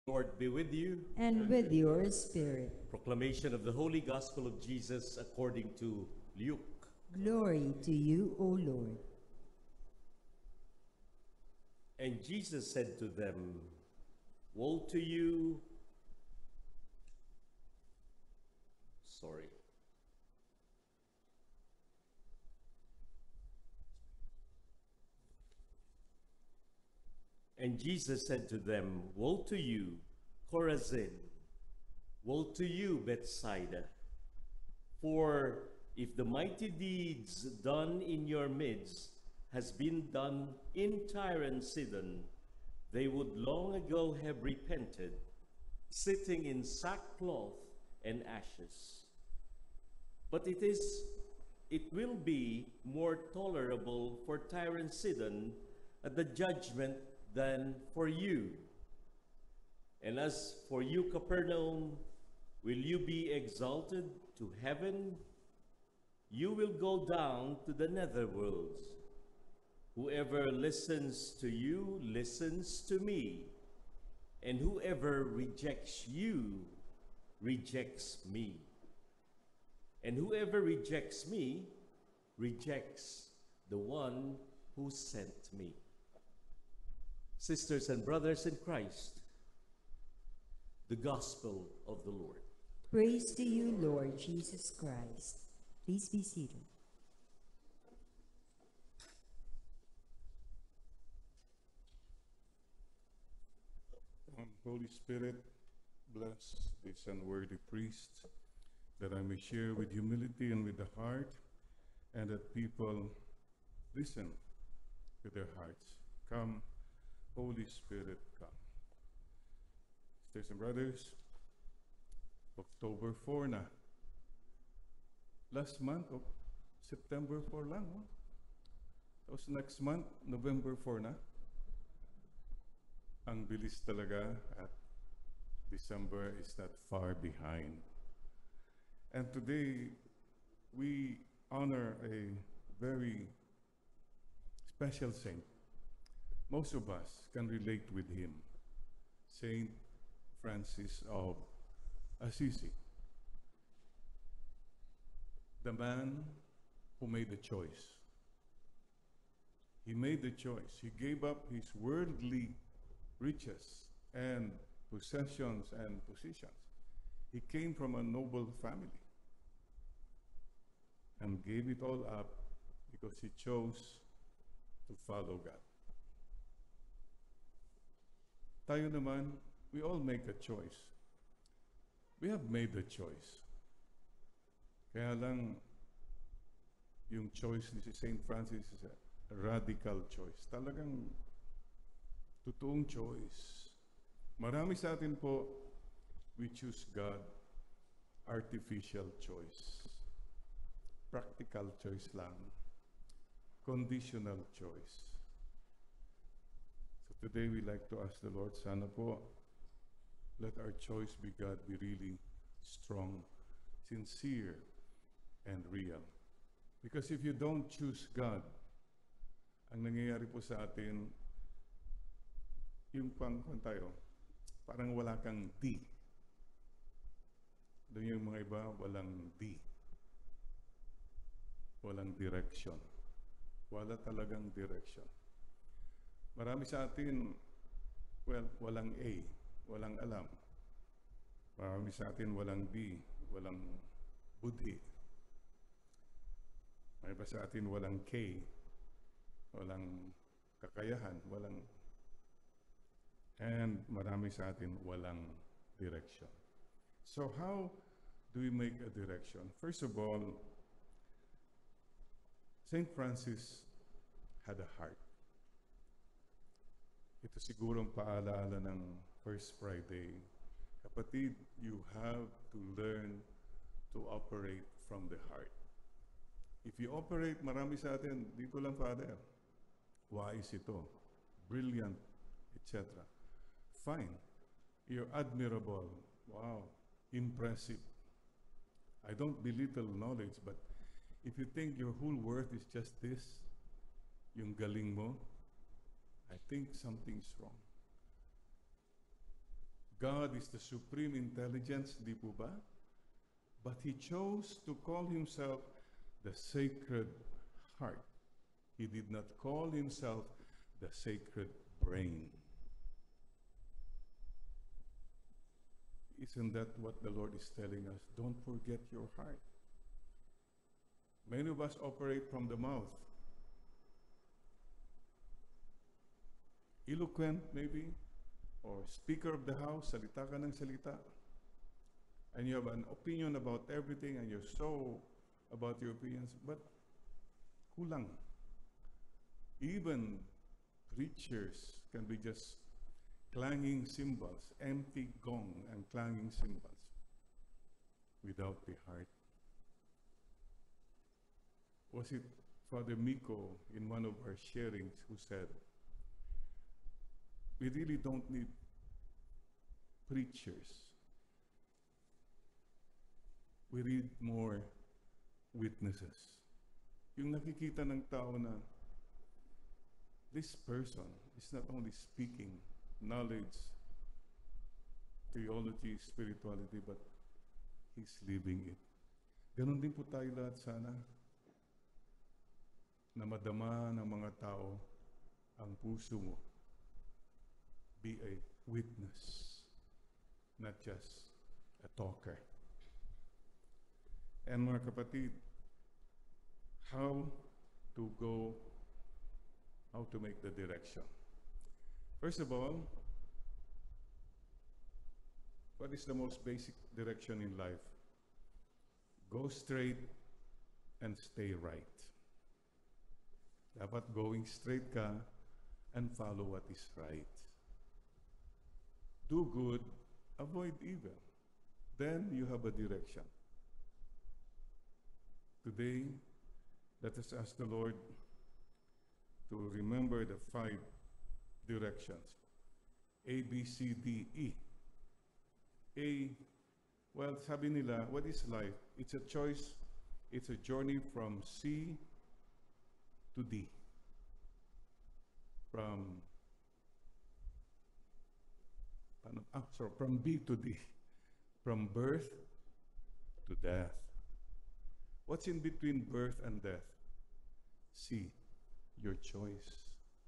Lord be with you. and with your spirit. Proclamation of the Holy Gospel of Jesus according to Luke. Glory to you, O Lord. And Jesus said to them, Woe to you. Sorry. And Jesus said to them, Woe to you, Chorazin! Woe to you, Bethsaida! For if the mighty deeds done in your midst has been done in Tyre and Sidon, they would long ago have repented, sitting in sackcloth and ashes. But it will be more tolerable for Tyre and Sidon at the judgment than for you. And as for you, Capernaum, will you be exalted to heaven? You will go down to the netherworlds. Whoever listens to you listens to me, and whoever rejects you rejects me. And whoever rejects me rejects the one who sent me. Sisters and brothers in Christ, the Gospel of the Lord. Praise to you, Lord Jesus Christ. Please be seated. Holy Spirit, bless this unworthy priest, that I may share with humility and with the heart, and that people listen with their hearts. Come, Holy Spirit, come. Sisters and brothers, October 4 na. Last month, September 4 lang. Oh. Tapos next month, November 4 na. Ang bilis talaga, at December is not far behind. And today, we honor a very special saint. Most of us can relate with him, Saint Francis of Assisi. The man who made the choice. He made the choice. He gave up his worldly riches and possessions and positions. He came from a noble family and gave it all up because he chose to follow God. Tayo naman, we all make a choice. We have made a choice. Kaya lang, yung choice ni si St. Francis is a radical choice. Talagang totoong choice. Marami sa atin po, we choose God, artificial choice. Practical choice lang. Conditional choice. So today we like to ask the Lord, sana po, let our choice be God, be really strong, sincere, and real. Because if you don't choose God, ang nangyayari po sa atin, yung pang tayo, parang wala kang D. Doon yung mga iba, walang D. Walang direction. Wala talagang direction. Marami sa atin, well, walang A, walang alam. Marami sa atin walang B, walang budhi. May iba sa atin walang K, walang kakayahan, walang... And marami sa atin walang direction. So how do we make a direction? First of all, St. Francis had a heart. Ito siguro ang paalaala ng First Friday. Kapatid, you have to learn to operate from the heart. If you operate, marami sa atin, dito lang, Father, wise ito, brilliant, etc. Fine. You're admirable. Wow. Impressive. I don't belittle knowledge, but if you think your whole worth is just this, yung galing mo, I think something's wrong. God is the supreme intelligence, di po ba? But He chose to call Himself the Sacred Heart. He did not call Himself the Sacred Brain. Isn't that what the Lord is telling us? Don't forget your heart. Many of us operate from the mouth. Eloquent, maybe, or speaker of the house, salita ka ng salita. And you have an opinion about everything, and you're so about your opinions, but kulang. Even preachers can be just clanging cymbals, empty gong and clanging cymbals without the heart. Was it Father Miko in one of our sharings who said, we really don't need preachers. We need more witnesses. Yung nakikita ng tao na this person is not only speaking knowledge, theology, spirituality, but he's living it. Ganon din po tayo lahat sana, na madama ng mga tao ang puso mo. Be a witness, not just a talker. And mga kapatid, how to make the direction. First of all, what is the most basic direction in life? Go straight and stay right. Dapat going straight ka and follow what is right. Do good, avoid evil. Then you have a direction. Today, let us ask the Lord to remember the 5 directions. A, B, C, D, E. A, well, sabi nila, what is life? It's a choice, it's a journey from C to D. From B to D. From birth to death. What's in between birth and death? C, your choice.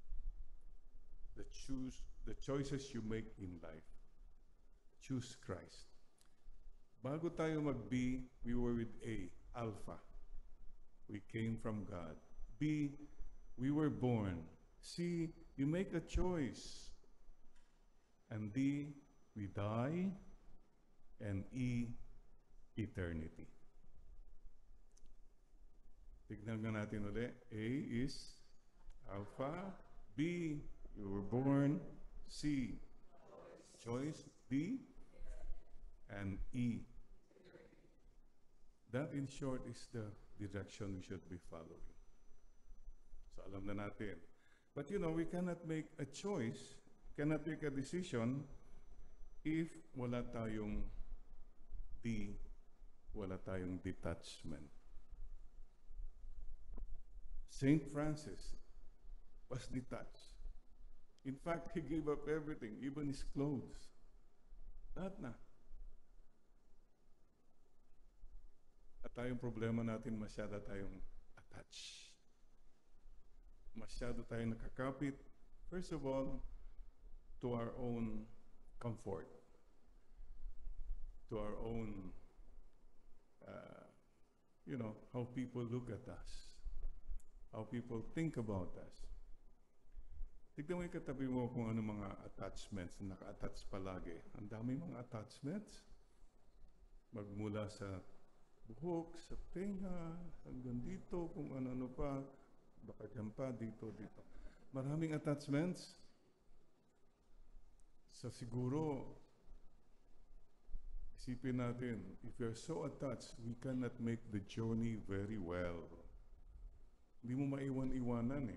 The choices you make in life. Choose Christ. Bago tayo mag-B, we were with A, Alpha. We came from God. B, we were born. C, you make a choice. And D, we die. And E, eternity. Tignan nga natin ulit. A is Alpha. B, you were born. C, choice. D, and E. That, in short, is the direction we should be following. So, alam na natin. But you know, we cannot make a choice, cannot make a decision if wala tayong D, wala tayong detachment. Saint Francis was detached. In fact, he gave up everything, even his clothes. Lahat na. At tayong problema natin, masyado tayong attached. Masyado tayong nakakapit, first of all, to our own comfort, to our own, how people look at us, how people think about us. Tignan mo yung katabi mo kung ano mga attachments na naka-attach palagi. Ang dami mga attachments. Magmula sa buhok, sa tenga, hanggang dito, kung ano-ano pa, baka dyan pa, dito. Maraming attachments. So siguro, isipin natin, if we are so attached, we cannot make the journey very well. Hindi mo maiwan-iwanan eh.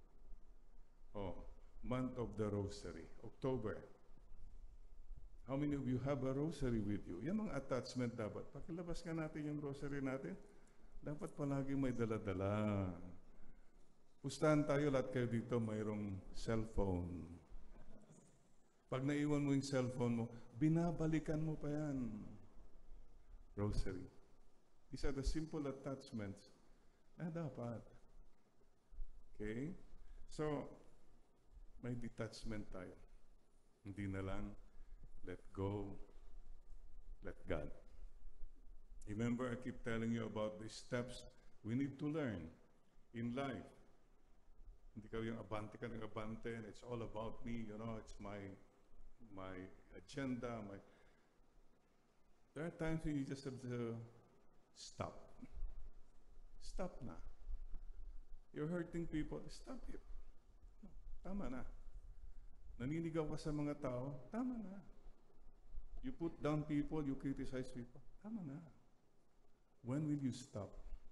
Month of the Rosary, October. How many of you have a rosary with you? Yan ang attachment dapat. Pakilabas nga natin yung rosary natin. Dapat palagi may dala-dala. Pustahan tayo, lahat kayo dito mayroong cellphone. Pag naiwan mo yung cellphone mo, binabalikan mo pa yan. Rosary. These are the simple attachments na dapat. Okay? So, may detachment tayo. Hindi na lang, let go, let God. Remember, I keep telling you about the steps we need to learn in life. Hindi ka yung abante ka ng abante, and it's all about me, you know, it's my agenda, There are times when you just have to stop. Stop na. You're hurting people, stop it. Tama na. Naninigaw ka sa mga tao, tama na. You put down people, you criticize people, tama na. When will you stop?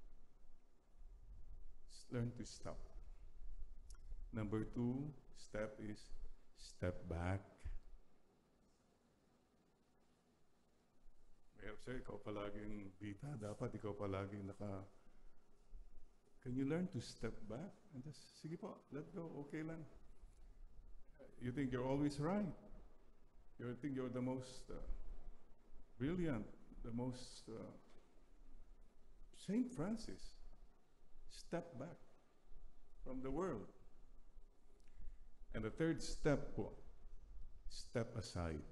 Learn to stop. Number 2 step is step back. Mayroon sa'yo, ikaw palaging bita, dapat ikaw palaging Can you learn to step back? And just, sige po, let go, okay lang. You think you're always right. You think you're the most brilliant, the most... Saint Francis, step back from the world. And the third step po, step aside.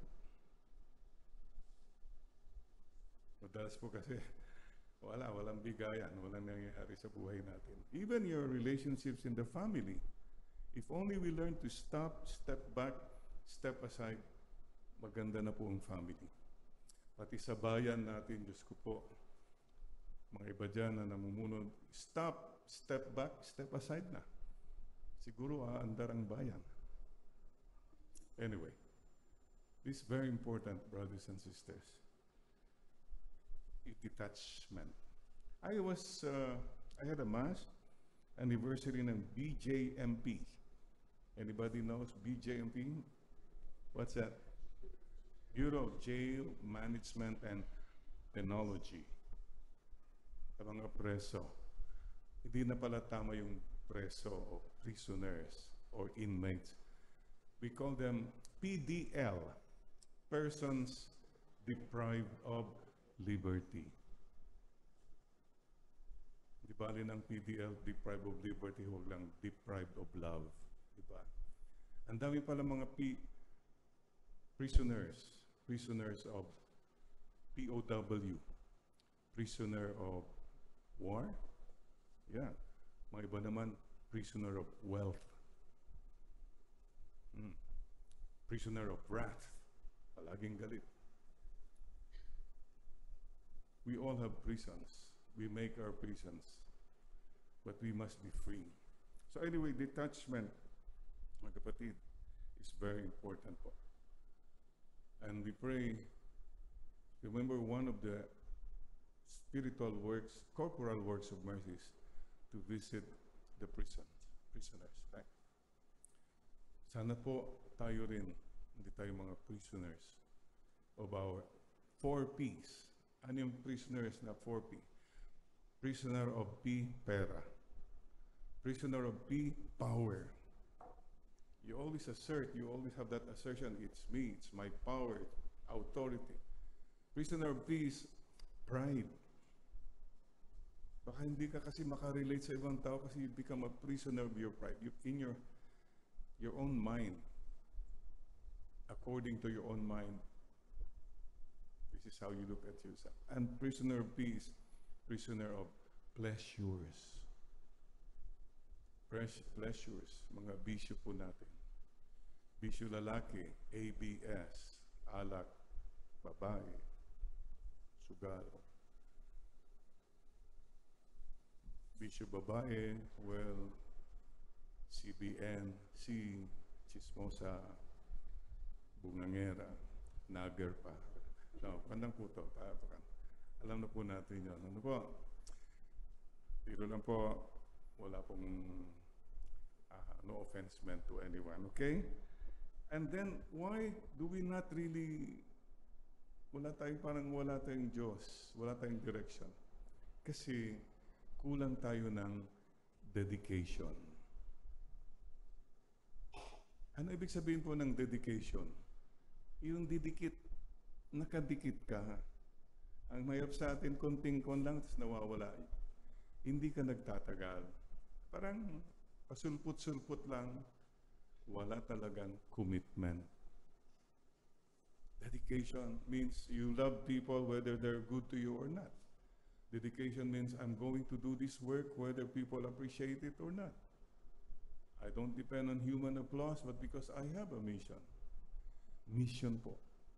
Madalas po kasi, walang bigayan, walang nangyayari sa buhay natin. Even your relationships in the family, if only we learn to stop, step back, step aside, maganda na po ang family. Pati sa bayan natin, Diyos ko po, mga iba dyan na namumuno, stop, step back, step aside na. Siguro aandar ang bayan. Anyway, this is very important, brothers and sisters. Detachment. I had a mass anniversary ng BJMP. Anybody knows BJMP? What's that? Bureau of Jail Management and Penology. Mga preso. Hindi na pala tama yung preso o prisoners or inmates. We call them PDL, persons deprived of liberty. Di ba rin ang PDL, deprived of liberty, huwag lang deprived of love. Di ba? Ang dami pala mga prisoners of POW, prisoner of war? Yeah. Mga iba naman, prisoner of wealth. Prisoner of wrath. Palaging galit. We all have prisons. We make our prisons. But we must be free. So anyway, detachment, mga kapatid, is very important po. And we pray, remember one of the spiritual works, corporal works of mercy is to visit the prisoners, right? Sana po tayo rin, hindi tayo mga prisoners of our 4 P's. Ano yung prisoners na 4P? Prisoner of P, pera. Prisoner of P, power. You always assert, you always have that assertion, it's me, it's my power, authority. Prisoner of P is pride. Baka hindi ka kasi makarelate sa ibang tao kasi you become a prisoner of your pride. In your own mind, according to your own mind, this is how you look at yourself. And prisoner of peace, prisoner of pleasures. Pleasures, mga bisyo po natin. Bisyo lalaki, ABS, alak, babae, sugal. Bisyo babae, well, CBN, chismosa, bungangera, nager pa. No, pandang po ito. Alam na po natin yun. Ano po? Dito lang po, wala pong no offense meant to anyone, okay? And then, why do we not really, wala tayong Diyos, wala tayong direction? Kasi, kulang tayo ng dedication. Ano ibig sabihin po ng dedication? Yung didikit nakadikit ka. Ang mahirap sa atin, konting kon lang, tapos nawawala. Hindi ka nagtatagal. Parang pasulput-sulput lang, wala talagang commitment. Dedication means you love people whether they're good to you or not. Dedication means I'm going to do this work whether people appreciate it or not. I don't depend on human applause, but because I have a mission. Mission po.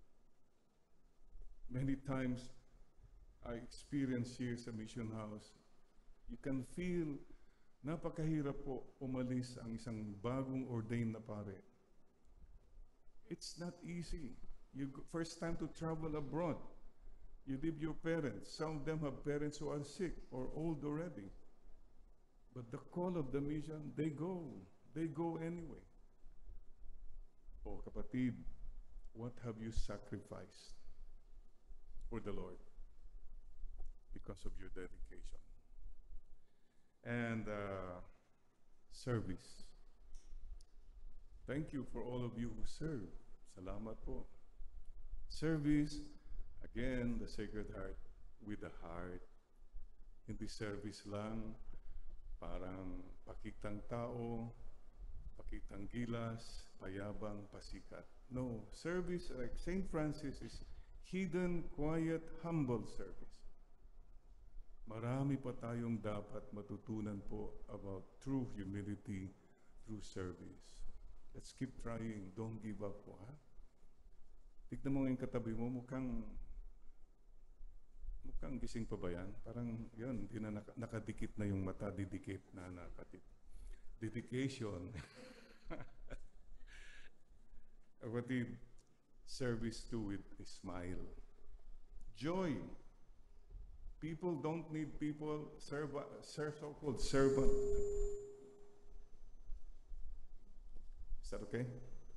Many times, I experience here sa Mission House, you can feel napakahirap po umalis ang isang bagong ordained na pare. It's not easy. First time to travel abroad. You leave your parents. Some of them have parents who are sick or old already. But the call of the mission, they go. They go anyway. Oh, kapatid, what have you sacrificed for the Lord because of your dedication? And service. Thank you for all of you who serve. Salamat po. Service, again, the Sacred Heart with the heart. Hindi service lang, parang pakitang tao, pakitang gilas, payabang, pasikat. No, service like St. Francis is hidden, quiet, humble service. Marami pa tayong dapat matutunan po about true humility through service. Let's keep trying. Don't give up po, ha? Tignan mo yung katabi mo, mukhang gising pa ba yan? Parang yun, hindi na nakadikit na yung mata, didikit na nakadikit. Dedication. Kapatid, service to with a smile. Joy. People don't need people, so-called servant. Is that okay?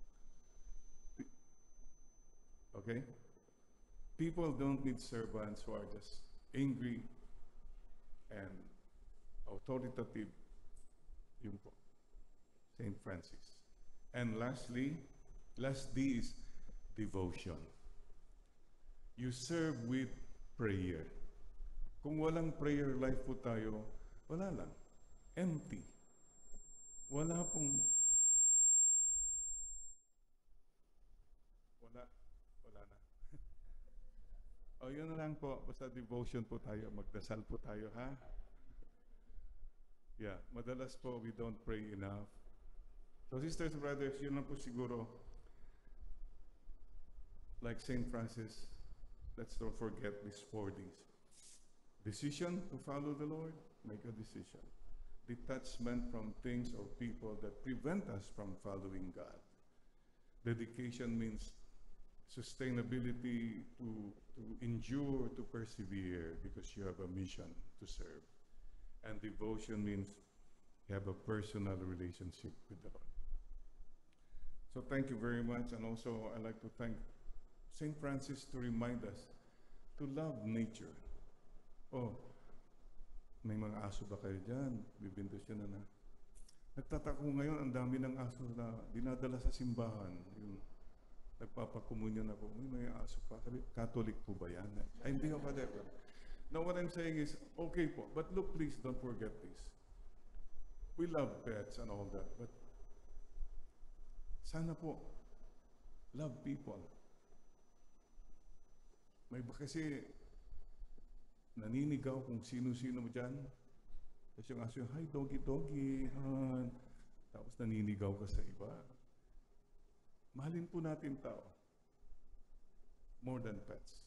Okay? People don't need servants who are just angry and authoritative. Yun po. St. Francis. And lastly, last D is devotion. You serve with prayer. Kung walang prayer life po tayo, wala lang. Empty. Wala pong wala na. O yun na lang po, basta devotion po tayo, magdasal po tayo, ha? Yeah, madalas po we don't pray enough. So sisters and brothers, yun lang po siguro, like St. Francis, let's not forget these 4 Ds. Decision to follow the Lord, make a decision. Detachment from things or people that prevent us from following God. Dedication means sustainability to endure, to persevere, because you have a mission to serve. And devotion means you have a personal relationship with the Lord. So thank you very much, and also I'd like to thank St. Francis to remind us to love nature. Oh, may mga aso ba kayo dyan? Bibinto siya na. Nagtataka ko ngayon, ang dami ng aso na dinadala sa simbahan. Yung nagpapakomunyon ako, may aso pa. Sabi, Catholic po ba yan? Ay, hindi ako whatever. Now what I'm saying is, okay po, but look, please don't forget this. We love pets and all that, but sana po, love people. May ba kasi naninigaw kung sino-sino mo dyan. Tapos yung aso yung, hi, doggy. Tapos naninigaw ka sa iba. Mahalin po natin tao. More than pets.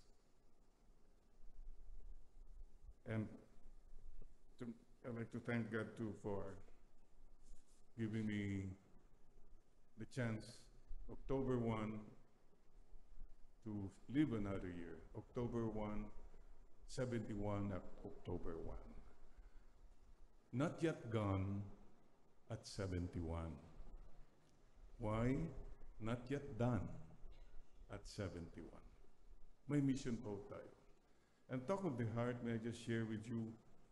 And I'd like to thank God too for giving me the chance, October 1, to live another year. October 1, 71 at October 1. Not yet gone at 71. Why? Not yet done at 71. May mission po tayo. And talk of the heart, may I just share with you,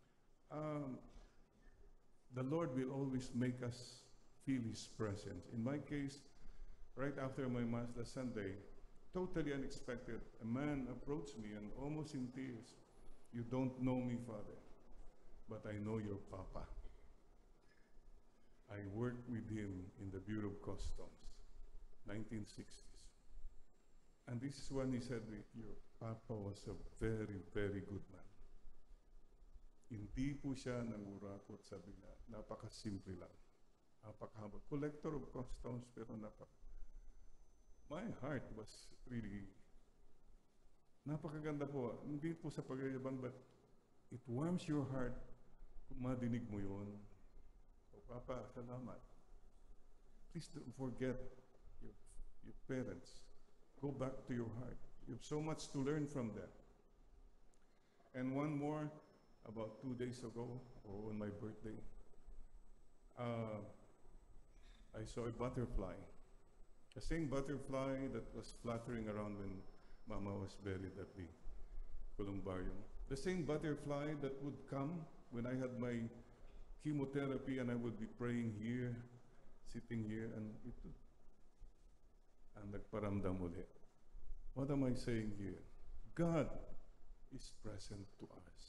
the Lord will always make us feel His presence. In my case, right after my Mass last Sunday, totally unexpected. A man approached me and almost in tears. You don't know me, Father, but I know your Papa. I worked with him in the Bureau of Customs, 1960s. And this is when he said, your Papa was a very, very good man. Hindi po siya nangurakot, sabi niya. Napakasimple lang. Napakahaba. Collector of customs, pero my heart was really, napakaganda po. Hindi po sa pagyayabang, but it warms your heart kung madinig mo yun. So, Papa, salamat. Please don't forget your parents. Go back to your heart. You have so much to learn from them. And one more, about 2 days ago, or on my birthday, I saw a butterfly. The same butterfly that was fluttering around when Mama was buried at the columbarium. The same butterfly that would come when I had my chemotherapy and I would be praying here, sitting here, and nagparamdam ulit. What am I saying here? God is present to us.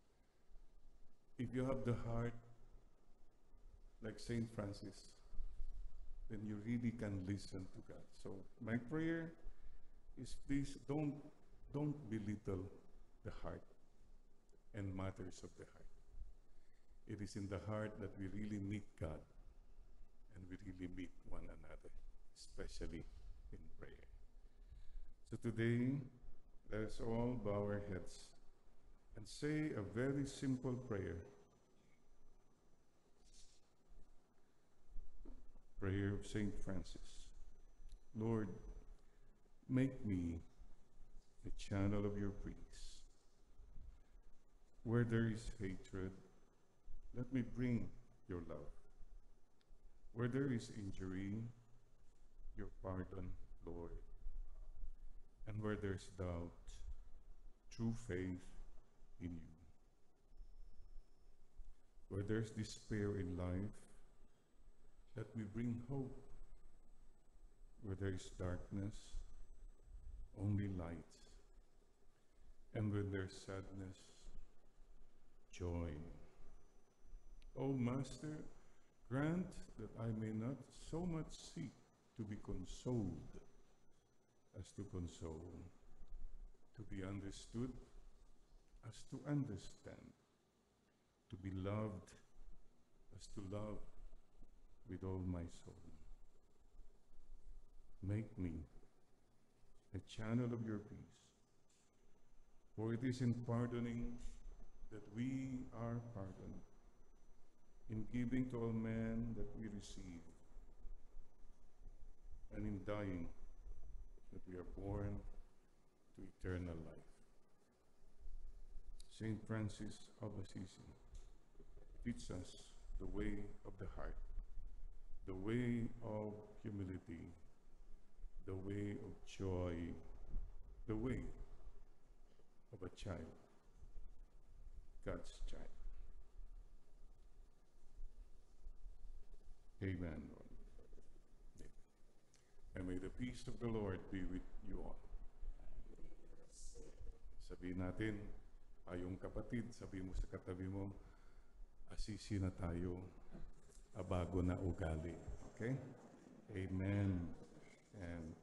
If you have the heart like Saint Francis, then you really can listen to God. So my prayer is, please don't belittle the heart and matters of the heart. It is in the heart that we really meet God and we really meet one another, especially in prayer. So today, let us all bow our heads and say a very simple prayer. Prayer of Saint Francis. Lord, make me a channel of your peace. Where there is hatred, let me bring your love. Where there is injury, your pardon, Lord. And where there's doubt, true faith in you. Where there's despair in life, let me bring hope. Where there is darkness, only light. And when there's sadness, joy. O Master, grant that I may not so much seek to be consoled as to console, to be understood as to understand, to be loved as to love with all my soul. Make me a channel of your peace, for it is in pardoning that we are pardoned, in giving to all men that we receive, and in dying that we are born to eternal life. Saint Francis of Assisi, teach us the way of the heart, the way of humility, the way of joy, the way of a child, God's child. Amen, Lord. Amen. And may the peace of the Lord be with you all. Sabihin natin, ayong kapatid, sabihin mo sa katabi mo, Assisi na tayo, bago na ugali. Okay? Amen. And